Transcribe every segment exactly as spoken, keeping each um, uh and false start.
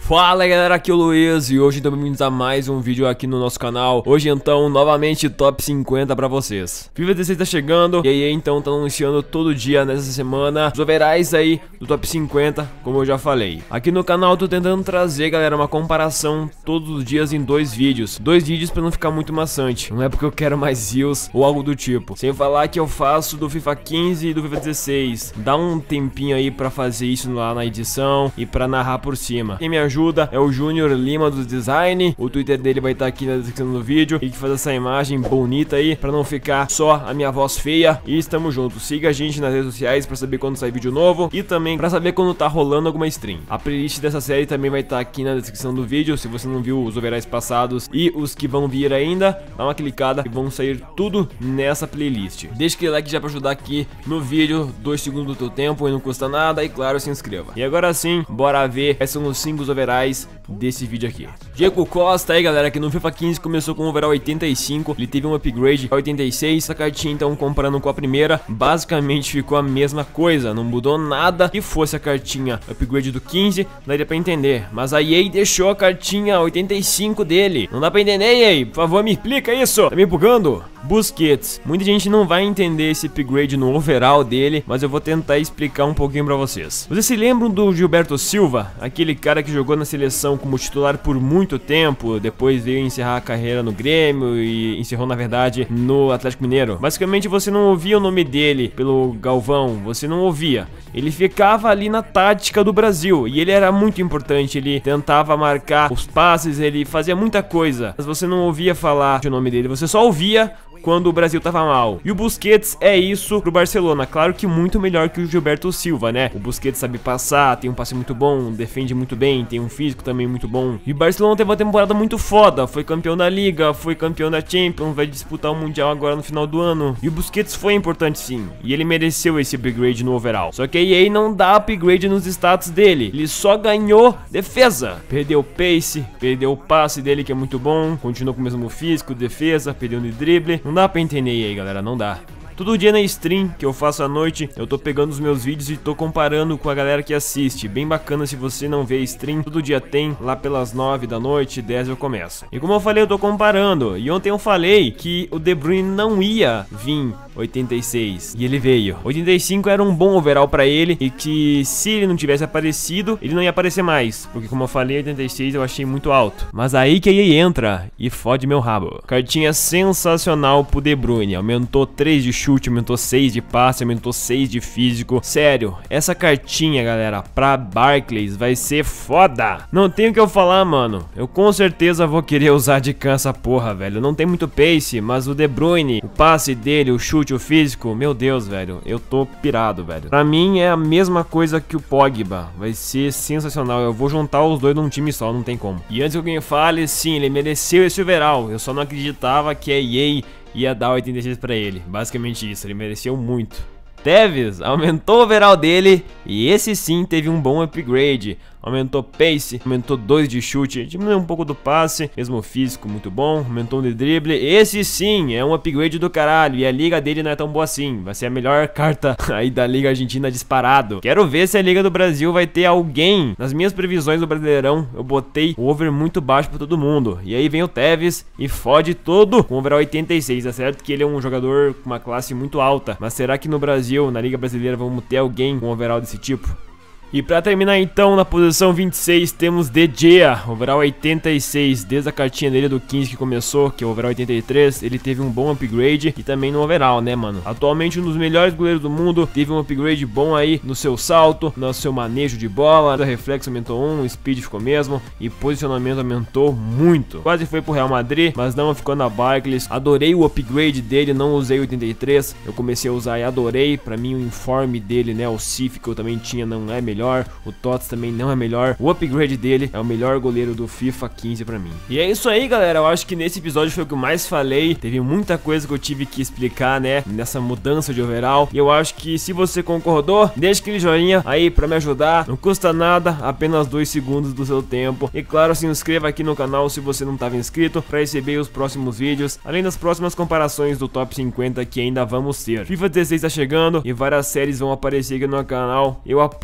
Fala galera, aqui é o Luiz e hoje estamos bem-vindos a mais um vídeo aqui no nosso canal. Hoje então, novamente, top cinquenta pra vocês. FIFA dezesseis tá chegando e aí então tá anunciando todo dia nessa semana os overalls aí do top cinquenta, como eu já falei. Aqui no canal eu tô tentando trazer, galera, uma comparação todos os dias em dois vídeos. Dois vídeos pra não ficar muito maçante. Não é porque eu quero mais views ou algo do tipo. Sem falar que eu faço do FIFA quinze e do FIFA dezesseis. Dá um tempinho aí pra fazer isso lá na edição e pra narrar por cima. Quem me ajuda é o Júnior Lima do Design. O Twitter dele vai estar aqui na descrição do vídeo. E que faz essa imagem bonita aí pra não ficar só a minha voz feia. E estamos juntos. Siga a gente nas redes sociais pra saber quando sai vídeo novo e também pra saber quando tá rolando alguma stream. A playlist dessa série também vai estar aqui na descrição do vídeo. Se você não viu os overalls passados e os que vão vir ainda, dá uma clicada e vão sair tudo nessa playlist. Deixa aquele like já pra ajudar aqui no vídeo. Dois segundos do teu tempo e não custa nada. E claro, se inscreva. E agora sim, bora ver quais são os cinco overalls desse vídeo aqui. Diego Costa aí, galera, que no FIFA quinze começou com o overall oitenta e cinco, ele teve um upgrade a oitenta e seis. Essa cartinha então, comparando com a primeira, basicamente ficou a mesma coisa, não mudou nada. Se fosse a cartinha upgrade do quinze, daria pra entender, mas a E A deixou a cartinha oitenta e cinco dele. Não dá pra entender, E A, por favor me explica isso. Tá me bugando? Busquets, muita gente não vai entender esse upgrade no overall dele, mas eu vou tentar explicar um pouquinho pra vocês. Vocês se lembram do Gilberto Silva, aquele cara que jogou na seleção como titular por muito tempo, depois veio encerrar a carreira no Grêmio e encerrou na verdade no Atlético Mineiro? Basicamente você não ouvia o nome dele pelo Galvão, você não ouvia. Ele ficava ali na tática do Brasil e ele era muito importante, ele tentava marcar os passes, ele fazia muita coisa, mas você não ouvia falar o nome dele, você só ouvia quando o Brasil tava mal. E o Busquets é isso pro Barcelona, claro que muito melhor que o Gilberto Silva, né? O Busquets sabe passar, tem um passe muito bom, defende muito bem, tem um físico também muito bom. E o Barcelona teve uma temporada muito foda, foi campeão da Liga, foi campeão da Champions, vai disputar o Mundial agora no final do ano. E o Busquets foi importante sim, e ele mereceu esse upgrade no overall. Só que a E A não dá upgrade nos status dele, ele só ganhou defesa. Perdeu o pace, perdeu o passe dele que é muito bom, continuou com o mesmo físico, defesa, perdeu no drible. Não dá pra entender aí, galera, não dá. Todo dia na stream que eu faço à noite, eu tô pegando os meus vídeos e tô comparando com a galera que assiste. Bem bacana, se você não vê stream, todo dia tem, lá pelas nove da noite, dez eu começo. E como eu falei, eu tô comparando. E ontem eu falei que o De Bruyne não ia vir oitenta e seis, e ele veio. oitenta e cinco era um bom overall pra ele, e que se ele não tivesse aparecido, ele não ia aparecer mais. Porque como eu falei, oitenta e seis eu achei muito alto. Mas aí que a E A entra e fode meu rabo. Cartinha sensacional pro De Bruyne, aumentou três de chute, aumentou seis de passe, aumentou seis de físico. Sério, essa cartinha, galera, pra Barclays vai ser foda. Não tem o que eu falar, mano. Eu com certeza vou querer usar de can essa porra, velho. Não tem muito pace, mas o De Bruyne, o passe dele, o chute, o físico, meu Deus, velho, eu tô pirado, velho. Pra mim é a mesma coisa que o Pogba. Vai ser sensacional. Eu vou juntar os dois num time só, não tem como. E antes que alguém fale, sim, ele mereceu esse overall. Eu só não acreditava que a E A ia dar oitenta e seis pra ele. Basicamente isso, ele mereceu muito. Tevez aumentou o overall dele e esse sim teve um bom upgrade. Aumentou pace, aumentou dois de chute, diminuiu um pouco do passe, mesmo físico muito bom, aumentou um de drible. Esse sim é um upgrade do caralho e a liga dele não é tão boa assim. Vai ser a melhor carta aí da Liga Argentina disparado. Quero ver se a Liga do Brasil vai ter alguém. Nas minhas previsões do Brasileirão, eu botei o over muito baixo pra todo mundo. E aí vem o Tevez e fode todo com o overall oitenta e seis. É certo que ele é um jogador com uma classe muito alta, mas será que no Brasil, na Liga Brasileira, vamos ter alguém com um overall desse tipo? E pra terminar então, na posição vinte e seis temos De Gea, overall oitenta e seis, desde a cartinha dele do quinze que começou, que é o overall oitenta e três, ele teve um bom upgrade e também no overall, né, mano? Atualmente um dos melhores goleiros do mundo, teve um upgrade bom aí no seu salto, no seu manejo de bola, o reflexo aumentou um, o speed ficou mesmo e posicionamento aumentou muito. Quase foi pro Real Madrid, mas não, ficou na Barclays. Adorei o upgrade dele, não usei oitenta e três, eu comecei a usar e adorei. Pra mim o informe dele, né, o Cif que eu também tinha não é melhor. O Tots também não é melhor. O upgrade dele é o melhor goleiro do FIFA quinze pra mim. E é isso aí, galera. Eu acho que nesse episódio foi o que eu mais falei. Teve muita coisa que eu tive que explicar, né, nessa mudança de overall. E eu acho que se você concordou, deixa aquele joinha aí pra me ajudar. Não custa nada, apenas dois segundos do seu tempo. E claro, se inscreva aqui no canal se você não estava inscrito, pra receber os próximos vídeos, além das próximas comparações do top cinquenta que ainda vamos ter. FIFA dezesseis tá chegando e várias séries vão aparecer aqui no canal. Eu aposto que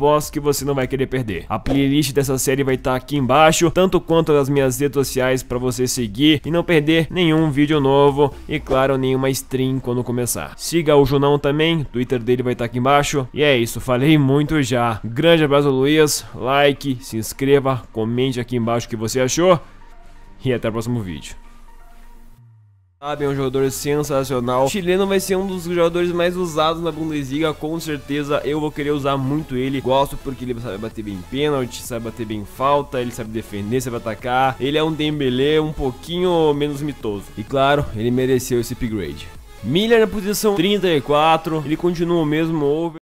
você não vai querer perder. A playlist dessa série vai estar aqui embaixo, tanto quanto as minhas redes sociais para você seguir e não perder nenhum vídeo novo e claro, nenhuma stream quando começar. Siga o Junão também, o Twitter dele vai estar aqui embaixo. E é isso, falei muito já. Grande abraço, Luiz, like, se inscreva, comente aqui embaixo o que você achou e até o próximo vídeo. Sabe, é um jogador sensacional. O chileno vai ser um dos jogadores mais usados na Bundesliga, com certeza eu vou querer usar muito ele. Gosto porque ele sabe bater bem pênalti, sabe bater bem falta, ele sabe defender, sabe atacar. Ele é um Dembélé um pouquinho menos mitoso. E claro, ele mereceu esse upgrade. Miller na posição trinta e quatro, ele continua o mesmo over.